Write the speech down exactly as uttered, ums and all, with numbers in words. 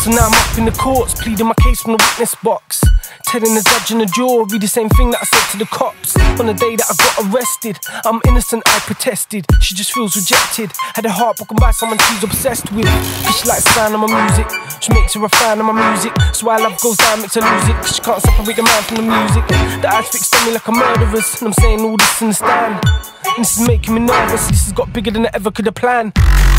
So now I'm up in the courts, pleading my case from the witness box, telling the judge and the jury the same thing that I said to the cops on the day that I got arrested. I'm innocent, I protested. She just feels rejected. Had her heart broken by someone she's obsessed with, cause she likes the sound of my music. She makes her a fan of my music. So why love goes down makes her lose it, cause she can't separate the man from the music. The eyes fixed on me like a murderer's, and I'm saying all this in the stand, and this is making me nervous. This has got bigger than I ever could have planned.